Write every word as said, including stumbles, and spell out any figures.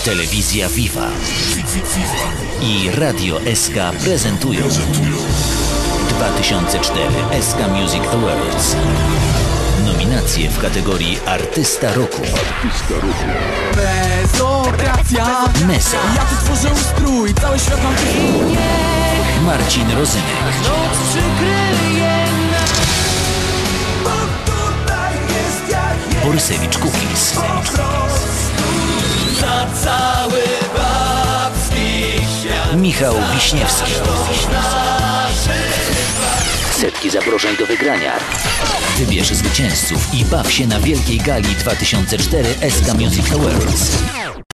Telewizja Viva i Radio S K prezentują dwa tysiące cztery S K Music Awards. Nominacje w kategorii Artysta Roku. Mezokracja. Mezo. Ja tu tworzę ustrój, cały świat mam tu. Marcin Rozynek. Noc przykryje nas. Borysewicz Kukis. Za cały babski świat. Michał Wiśniewski. Setki zaproszeń do wygrania. Wybierz zwycięzców i baw się na wielkiej gali dwa tysiące cztery S K Music Awards.